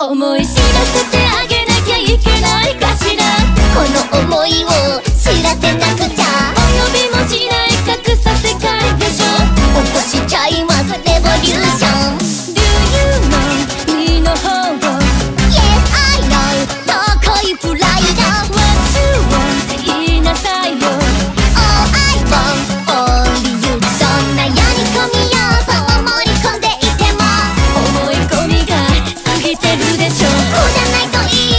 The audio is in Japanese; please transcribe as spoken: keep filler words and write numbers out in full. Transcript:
思い知らせてあげなきゃいけないかしら。この想いを知らせなくちゃ。及びもしない格差世界でしょ。起こしちゃいますレボリューション。 Do you know 身の程 Yes I know 高いプライド。 What you want 言いなさいよ。 All I want only you。 そんなやり込み要素を盛り込んでいても思い込みが過ぎてるでしょ。こうじゃないといい